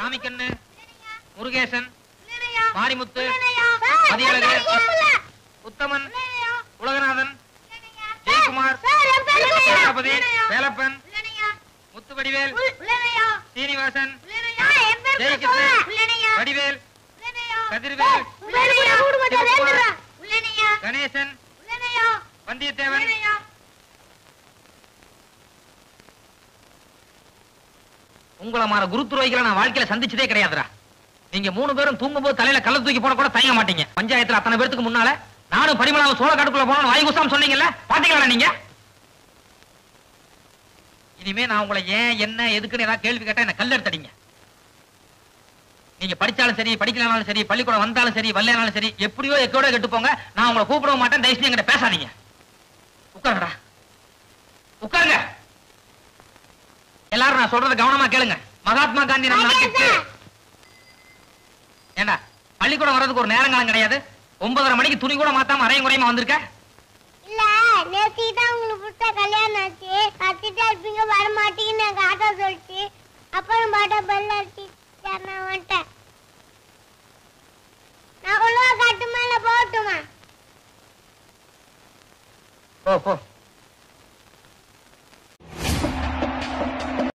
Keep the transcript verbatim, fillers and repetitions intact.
சாமிக்கண்ணு, முருகேசன், மாரிமுத்து, மதியழகு, உத்தமன், உலகநாதன், ஜெயக்குமார், சேனாபதி, வேலப்பன், முத்துவடிவேல், சீனிவாசன், ஜெயகிருஷ்ணன், வடிவேல், கதிர்வேல், கணேசன், வந்தியத்தேவன். உங்களை மாற குரு துரோகிகளை நான் வாழ்க்கையில சந்திச்சதே கிடையாதுடா. நீங்க மூணு பேரும் தூங்கும் போது தலையில கள்ள தூக்கி போட கூட தயங்க மாட்டீங்க. பஞ்சாயத்துல அத்தனை பேருக்கு முன்னால நானும் பரிமளாவும் சோழ காட்டுக்குள்ள போனோம் வாய் குசாம் சொன்னீங்கல்ல, பாத்தீங்களா நீங்க? இனிமே நான் உங்களை ஏன் என்ன எதுக்குன்னு ஏதாவது கேள்வி கேட்டா என்ன கல் எடுத்தடிங்க. நீங்க படிச்சாலும் சரி படிக்கலனாலும் சரி பள்ளிக்கூடம் வந்தாலும் சரி வரலனாலும் சரி எப்படியோ எக்கோட கெட்டு போங்க. நான் உங்களை கூப்பிட மாட்டேன். தயவு செஞ்சு என்கிட்ட பேசாதீங்க. உட்காருங்கடா, உட்காருங்க. எல்லாரும் நான் சொல்றத கவனமா கேளுங்க. மகாத்மா காந்தி நம்ம நாட்டுக்கு ஏண்டா பள்ளிக்கூடம் வர்றதுக்கு ஒரு நேரங்காலம் கிடையாது. ஒன்பதரை மணிக்கு துணி கூட மாத்தாம அரையும் குறையுமா வந்திருக்க? இல்ல நேத்தி தான் உங்களுக்கு புத்த கல்யாணம் ஆச்சு. கத்திட்டா இருப்பீங்க வர மாட்டீங்கன்னு எங்க ஆட்டோ சொல்லிச்சு. அப்புறம் பாட்டா பல்ல அடிச்சு நான் வந்துட்டேன். நான் கொள்ளுவா காட்டுமா இல்ல போகட்டுமா? போ போ.